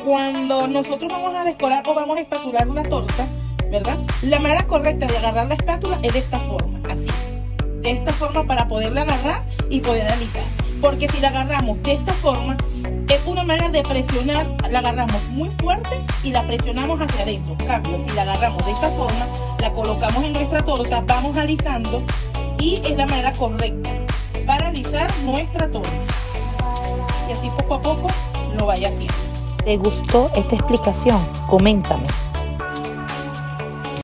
cuando nosotros vamos a decorar o vamos a espatular la torta, ¿verdad? La manera correcta de agarrar la espátula es de esta forma, así. De esta forma para poderla agarrar y poder alisar. Porque si la agarramos de esta forma, es una manera de presionar, la agarramos muy fuerte y la presionamos hacia adentro. En cambio, si la agarramos de esta forma, la colocamos en nuestra torta, vamos alisando y es la manera correcta para alisar nuestra torta. Y así poco a poco lo vaya haciendo. ¿Te gustó esta explicación? Coméntame.